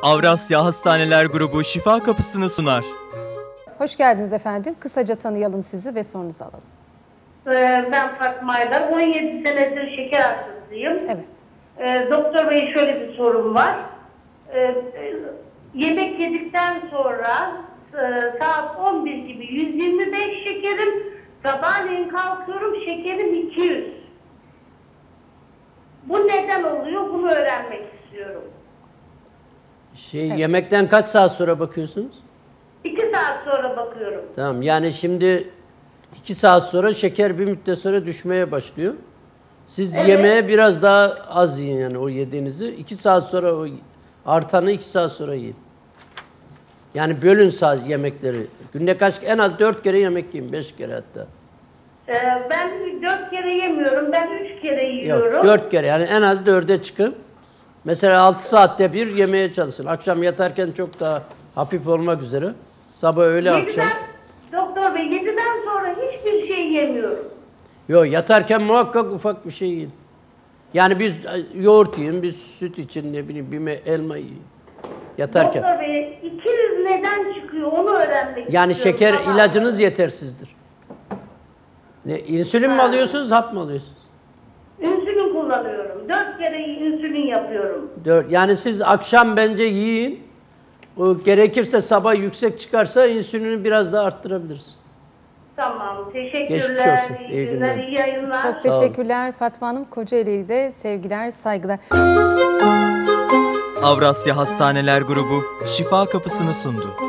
Avrasya Hastaneler Grubu Şifa Kapısı'nı sunar. Hoş geldiniz efendim. Kısaca tanıyalım sizi ve sorunuzu alalım. Ben Fatma Aydar. 17 senedir şeker hastasıyım. Evet. Doktor Bey, şöyle bir sorum var. Yemek yedikten sonra saat 11 gibi 125 şekerim. Sabahleyin kalkıyorum, şekerim 200. Bu neden oluyor? Bunu öğrenmek istiyorum. Yemekten kaç saat sonra bakıyorsunuz? 2 saat sonra bakıyorum. Tamam, yani şimdi 2 saat sonra şeker bir müddet sonra düşmeye başlıyor. Siz yemeğe biraz daha az yiyin, yani o yediğinizi. 2 saat sonra o artanı 2 saat sonra yiyin. Yani bölün sadece yemekleri. Günde en az 4 kere yemek yiyin, 5 kere hatta. Ben 4 kere yemiyorum, ben 3 kere yiyorum. Yok, 4 kere, yani en az 4'e çıkın. Mesela 6 saatte bir yemeye çalışın. Akşam yatarken çok daha hafif olmak üzere. Sabah, öğle, akşam. Doktor Bey, 7'den sonra hiçbir şey yemiyorum. Yok, yatarken muhakkak ufak bir şey yiyin. Yani biz yoğurt yiyin, biz süt için, ne bileyim, bir elma yiyin. Yatarken. Doktor Bey, 200 neden çıkıyor onu öğrenmek Yani istiyorum. şeker Tamam. ilacınız yetersizdir. İnsülin mi alıyorsunuz, hap mı alıyorsunuz? İnsülin kullanıyorum. 4 kere insülin yapıyorum. Yani siz akşam bence yiyin. O gerekirse sabah yüksek çıkarsa insülini biraz daha arttırabiliriz. Tamam, teşekkürler. Geçmiş olsun. İyi günler, iyi yayınlar. Çok teşekkürler Fatma Hanım. Kocaeli'ye de sevgiler, saygılar. Avrasya Hastaneler Grubu Şifa Kapısı'nı sundu.